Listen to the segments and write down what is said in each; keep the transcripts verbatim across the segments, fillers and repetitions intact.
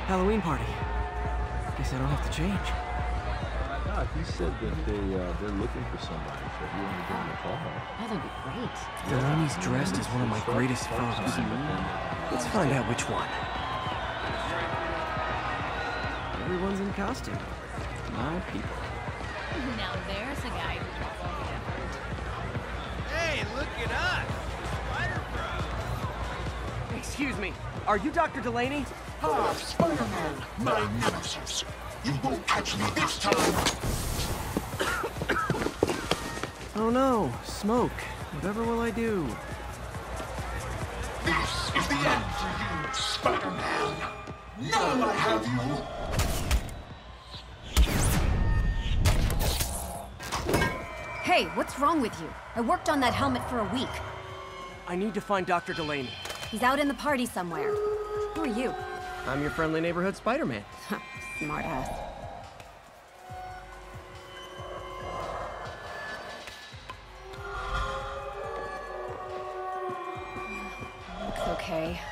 Halloween party. Guess I don't have to change. Doc, he said that they, uh, they're looking for somebody, so if you want to give him a call. Oh, that'd be great. Delaney's dressed as one of my greatest foes. Let's find out which one. Everyone's in costume. My people. Now there's a guy who puts all the effort. Hey, look at us! Spider Bros! Excuse me, are you Doctor Delaney? Ah, Spider-Man, my nemesis. You won't catch me this time. Oh no, smoke. Whatever will I do? This is the end for you, Spider-Man. Now I have you. Hey, what's wrong with you? I worked on that helmet for a week. I need to find Doctor Delaney. He's out in the party somewhere. Who are you? I'm your friendly neighborhood Spider-Man. Smart ass. Looks okay.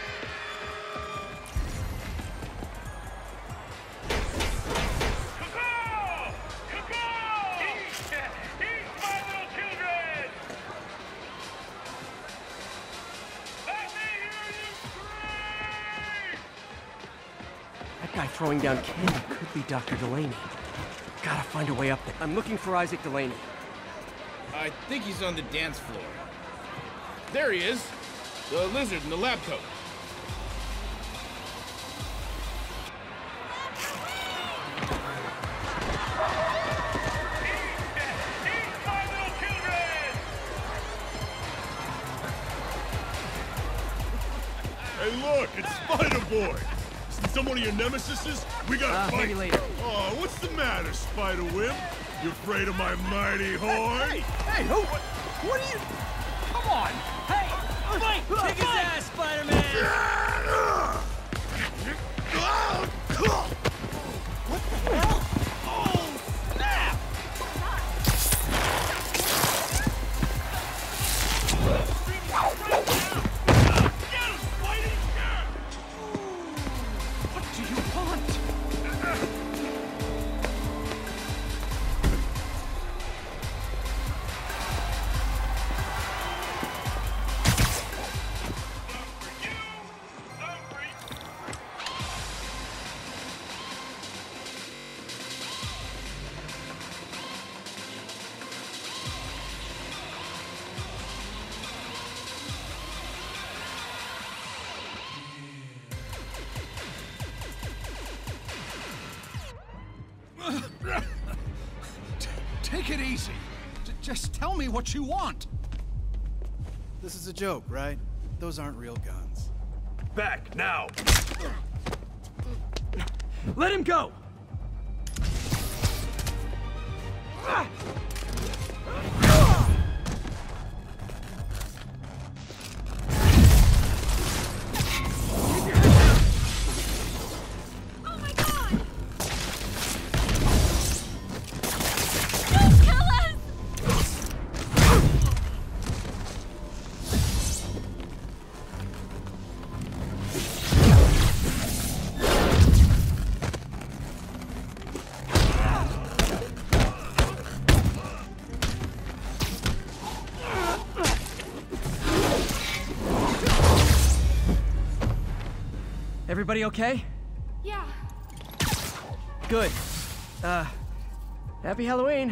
Guy throwing down candy could be Doctor Delaney. Gotta find a way up there. I'm looking for Isaac Delaney. I think he's on the dance floor. There he is! The lizard in the lab coat. Hey look, it's Spider-Boy! Some of your nemesises? We gotta uh, fight. Maybe later. Oh, what's the matter, Spider-Wimp? You afraid of my mighty horn? Hey, hey, who? What, what are you? Come on! Hey, fight! Kick his ass, Spider-Man! What the hell? Oh, snap! Take it easy. J- just tell me what you want. This is a joke, right? Those aren't real guns. Back, now! Let him go! Everybody okay? Yeah. Good. Uh, happy Halloween.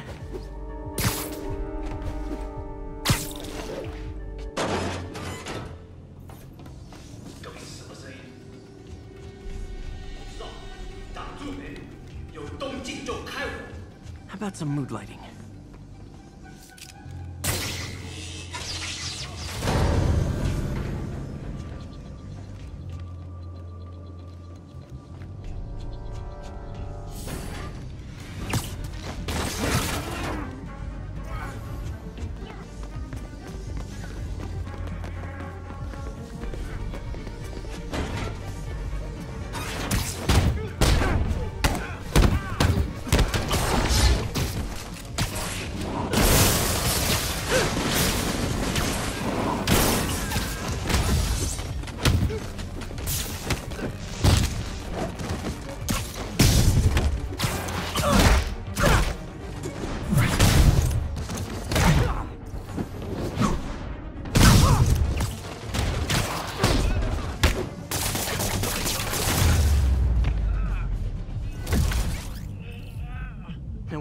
How about some mood lighting?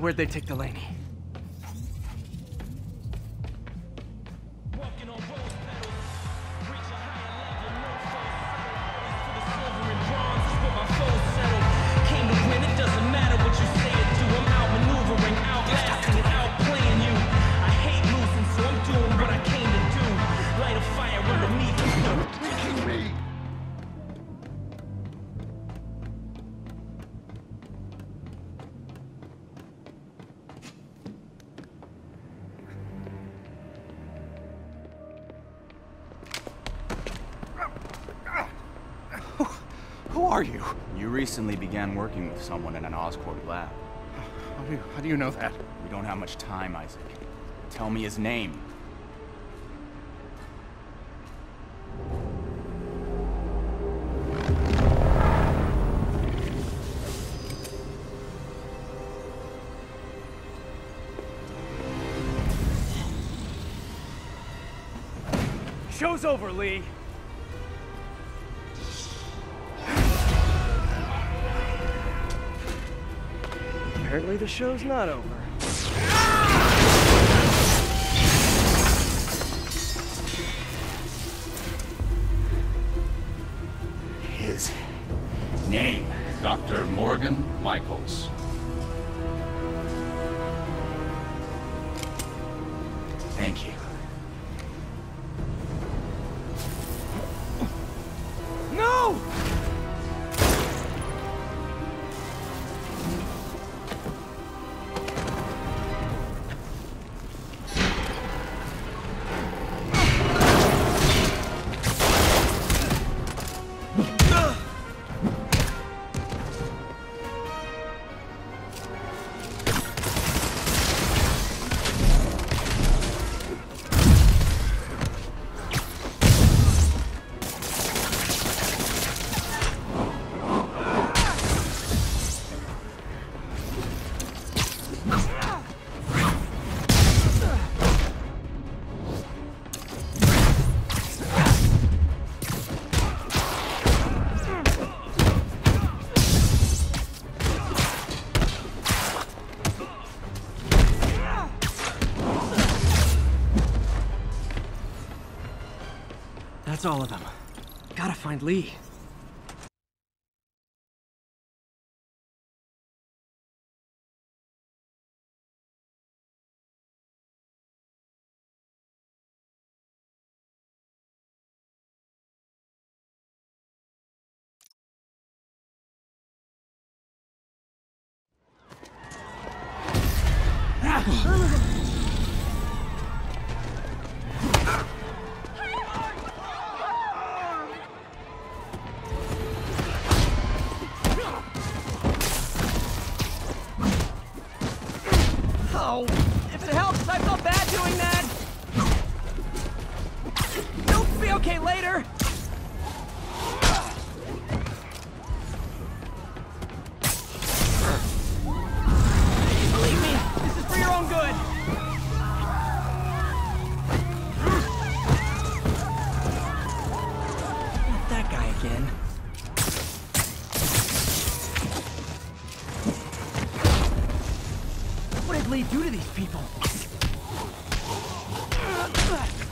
where'd they take Delaney? Who are you? You recently began working with someone in an Oscorp lab. How do you, how do you know that? We don't have much time, Isaac. Tell me his name. Show's over, Lee. Apparently the show's not over. His name, Doctor Morgan Michaels. Thank you. No! That's all of them. Gotta find Lee. Oh, if it helps, I felt bad doing that. You'll be okay later. Believe me, this is for your own good. Not that guy again. What did Lee do to these people?